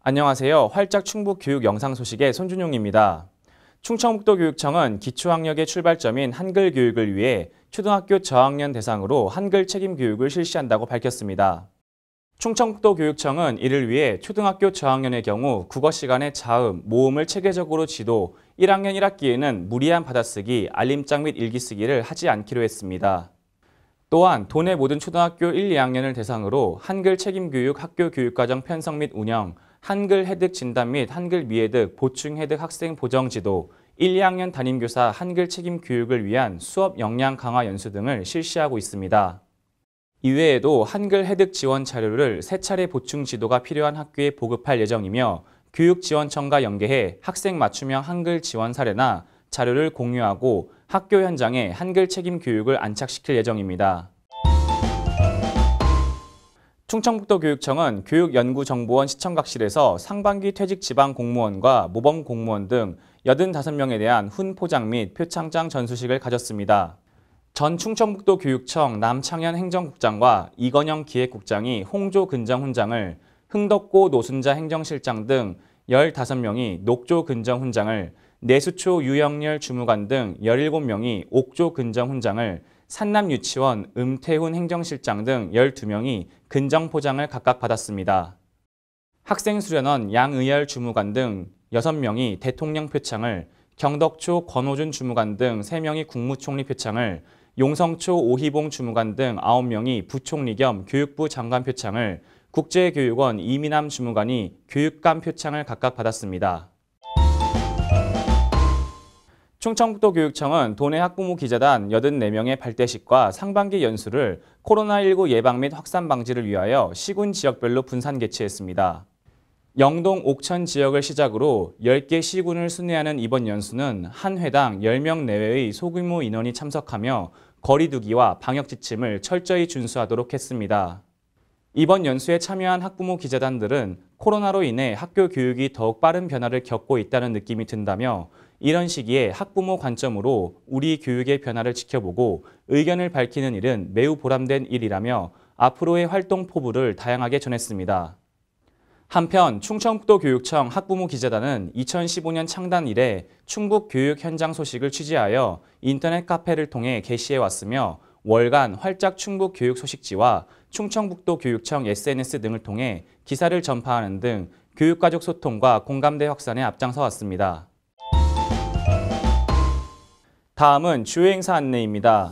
안녕하세요. 활짝 충북 교육 영상 소식의 손준용입니다. 충청북도교육청은 기초학력의 출발점인 한글 교육을 위해 초등학교 저학년 대상으로 한글 책임 교육을 실시한다고 밝혔습니다. 충청북도교육청은 이를 위해 초등학교 저학년의 경우 국어 시간에 자음, 모음을 체계적으로 지도 1학년 1학기에는 무리한 받아쓰기, 알림장 및 일기쓰기를 하지 않기로 했습니다. 또한 도내 모든 초등학교 1, 2학년을 대상으로 한글 책임교육 학교 교육과정 편성 및 운영, 한글 해득 진단 및 한글 미해득, 보충 해득 학생 보정 지도, 1, 2학년 담임교사 한글 책임 교육을 위한 수업 역량 강화 연수 등을 실시하고 있습니다. 이외에도 한글 해득 지원 자료를 3차례 보충 지도가 필요한 학교에 보급할 예정이며 교육지원청과 연계해 학생 맞춤형 한글 지원 사례나 자료를 공유하고 학교 현장에 한글 책임 교육을 안착시킬 예정입니다. 충청북도교육청은 교육연구정보원 시청각실에서 상반기 퇴직 지방 공무원과 모범 공무원 등 85명에 대한 훈포장 및 표창장 전수식을 가졌습니다. 전 충청북도교육청 남창현 행정국장과 이건영 기획국장이 홍조 근정훈장을, 흥덕고 노순자 행정실장 등 15명이 녹조 근정훈장을, 내수초 유영렬 주무관 등 17명이 옥조 근정훈장을, 산남유치원 음태훈 행정실장 등 12명이 근정포장을 각각 받았습니다. 학생수련원 양의열 주무관 등 6명이 대통령 표창을, 경덕초 권호준 주무관 등 3명이 국무총리 표창을, 용성초 오희봉 주무관 등 9명이 부총리 겸 교육부 장관 표창을, 국제교육원 이민남 주무관이 교육감 표창을 각각 받았습니다. 충청북도교육청은 도내 학부모 기자단 84명의 발대식과 상반기 연수를 코로나19 예방 및 확산 방지를 위하여 시군 지역별로 분산 개최했습니다. 영동 옥천 지역을 시작으로 10개 시군을 순회하는 이번 연수는 한 회당 10명 내외의 소규모 인원이 참석하며 거리 두기와 방역 지침을 철저히 준수하도록 했습니다. 이번 연수에 참여한 학부모 기자단들은 코로나로 인해 학교 교육이 더욱 빠른 변화를 겪고 있다는 느낌이 든다며 이런 시기에 학부모 관점으로 우리 교육의 변화를 지켜보고 의견을 밝히는 일은 매우 보람된 일이라며 앞으로의 활동 포부를 다양하게 전했습니다. 한편 충청북도교육청 학부모 기자단은 2015년 창단 이래 충북 교육 현장 소식을 취재하여 인터넷 카페를 통해 게시해 왔으며 월간 활짝 충북 교육 소식지와 충청북도교육청 SNS 등을 통해 기사를 전파하는 등 교육가족 소통과 공감대 확산에 앞장서 왔습니다. 다음은 주요 행사 안내입니다.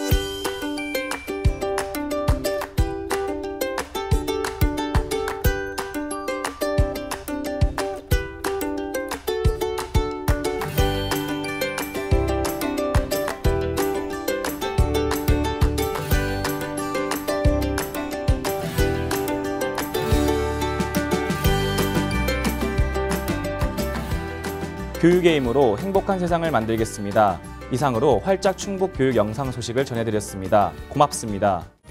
교육의 힘으로 행복한 세상을 만들겠습니다. 이상으로 활짝 충북 교육 영상 소식을 전해드렸습니다. 고맙습니다.